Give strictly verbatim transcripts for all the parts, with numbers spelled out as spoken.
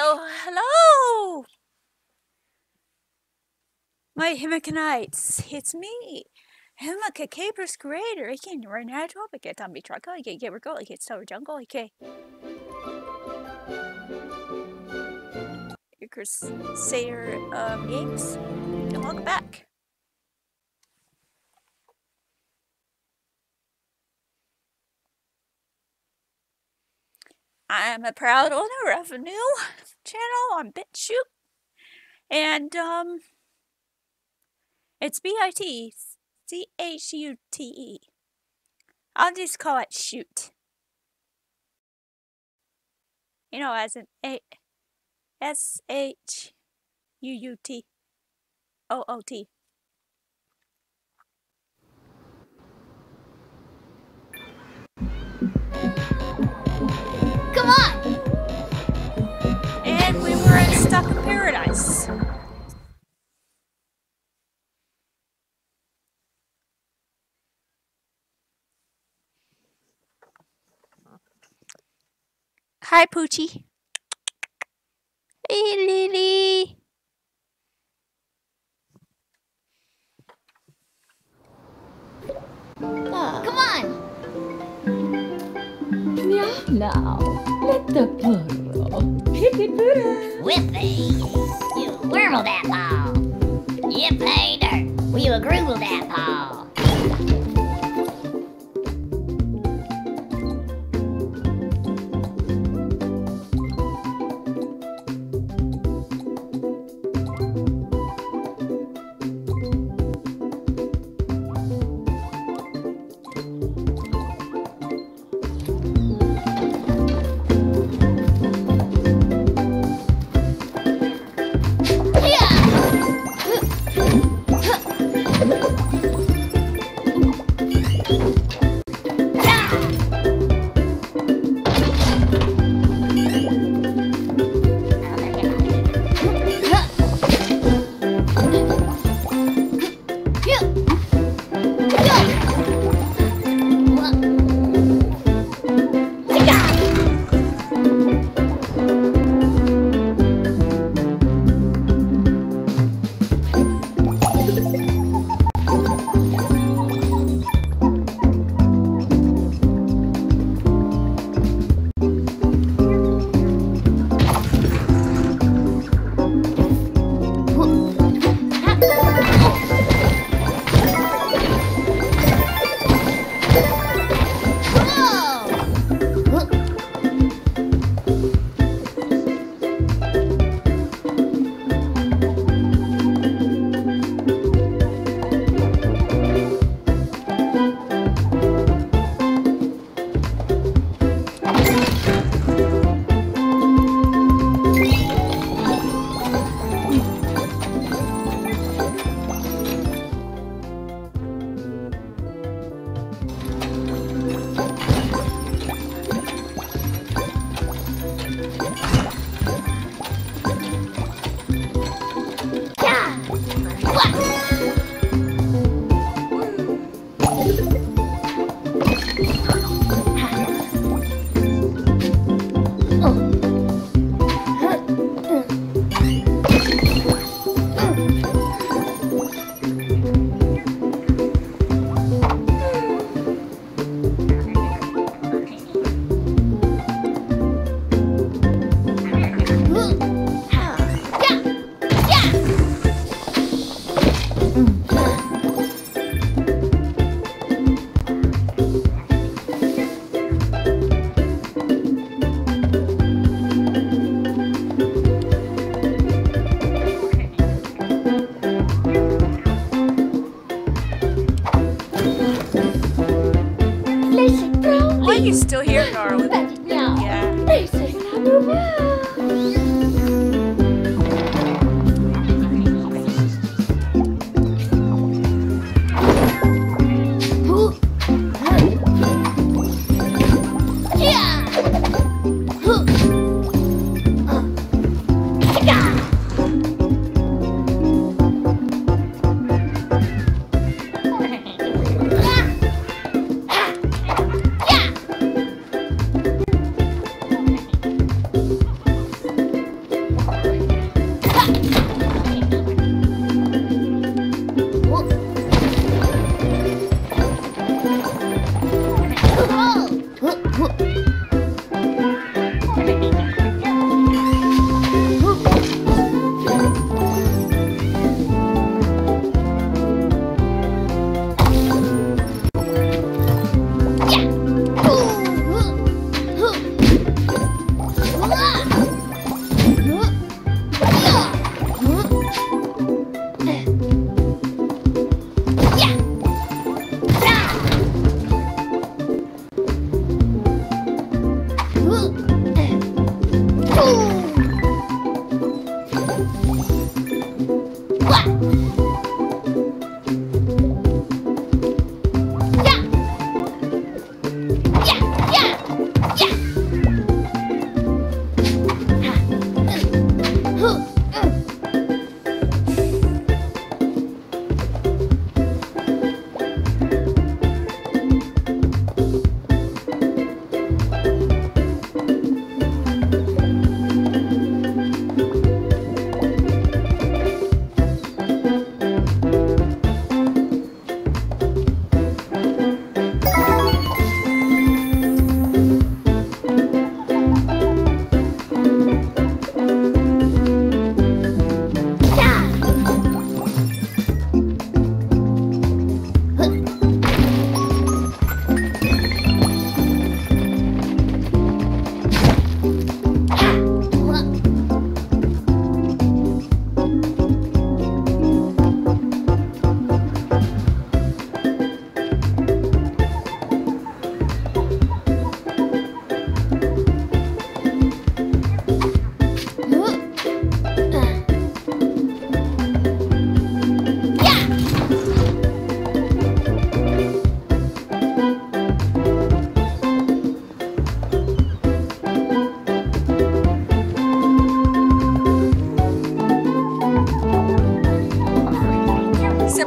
Hello, hello! My Himikanites, it's me, Himika Capers Creator. I can run natural, I get Tommy Trucker, I get Gabriel, I get Sour Jungle, I get Crusader um, Games. And welcome back. I'm a proud owner of a new channel on BitChute. And, um, it's B I T C H U T E. I'll just call it Shoot. You know, as in A S H U U T O O T. Come on! And we were in Stuck in Paradise. Hi, Poochie. Hey, Lily. Come on! Now, now, let the burrow. Hit it, burrow. Whippy! You whirl that ball! Yippee dirt! Will you agree that ball? Are you still here, darling? Yeah.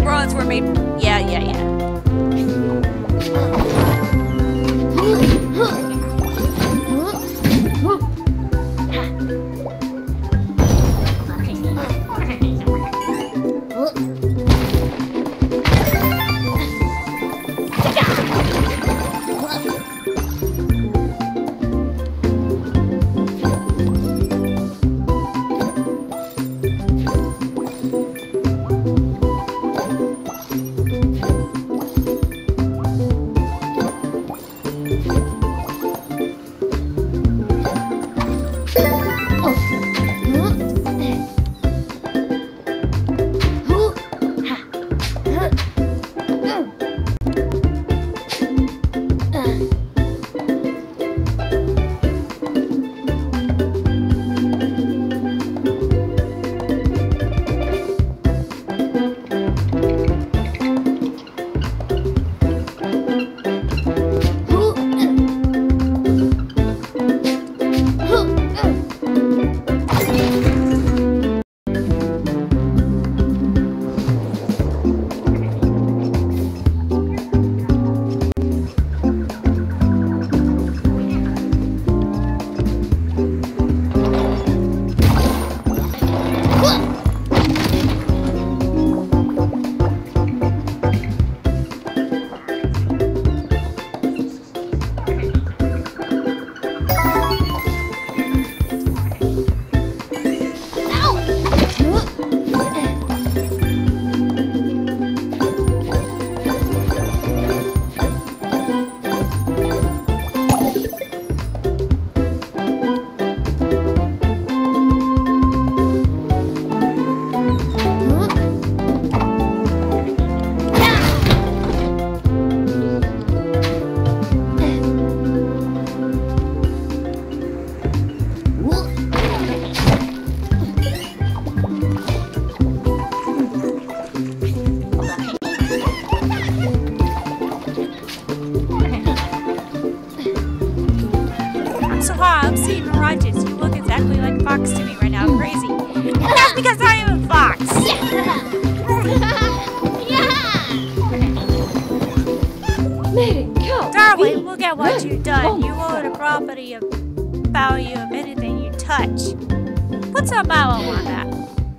bronze were made. Yeah, yeah, yeah. Fox to me right now. Crazy. That's because I am a fox. Let it go. Darling, look at what you've done. You owe the property of value of anything you touch. Put some mallow on that.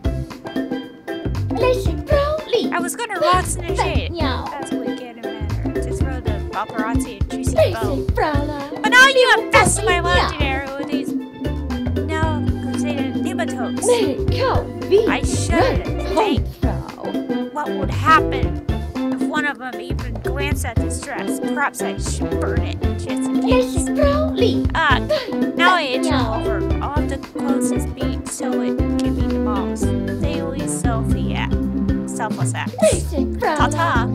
I was gonna rot in the shade. That's wicked and manner. To throw the paparazzi a juicy bone. But now you infest my legendary with these now considered nematodes. I should think what would happen if one of them even glanced at this dress. Perhaps I should burn it just in case. Ah, now I itch all over. I'll have to close this beat so it can be demolished. Daily selfie act. Selfless acts. Ta-ta.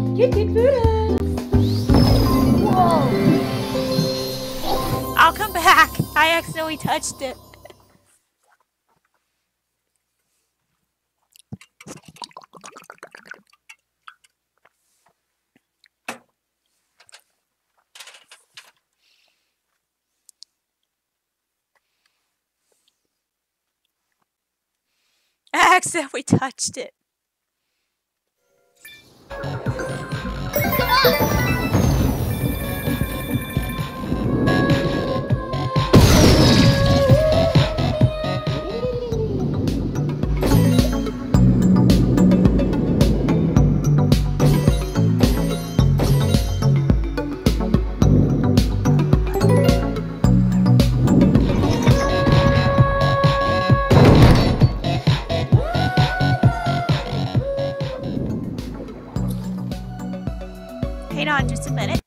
Whoa. I'll come back. I accidentally touched it. I accidentally touched it. Hang on just a minute.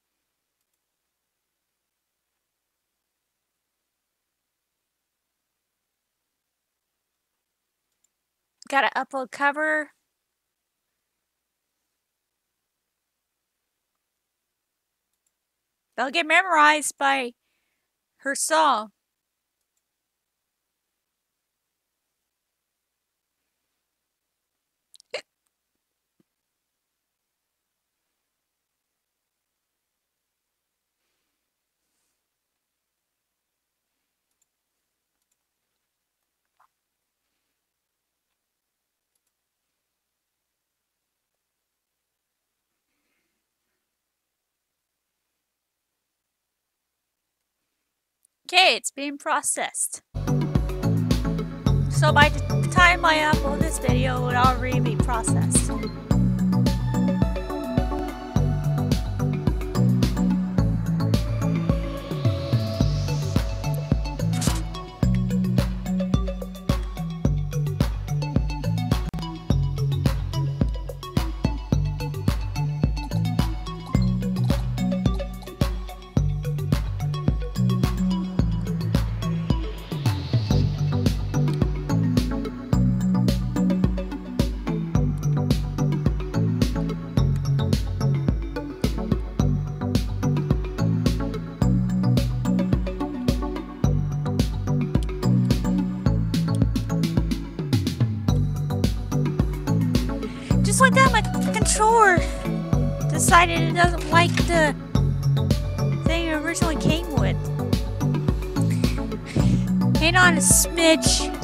Gotta upload cover. They'll get memorized by her song. Okay, it's being processed. So by the time I upload this video, it will already be processed. Just like that, my controller decided it doesn't like the thing it originally came with. Hang on a smidge.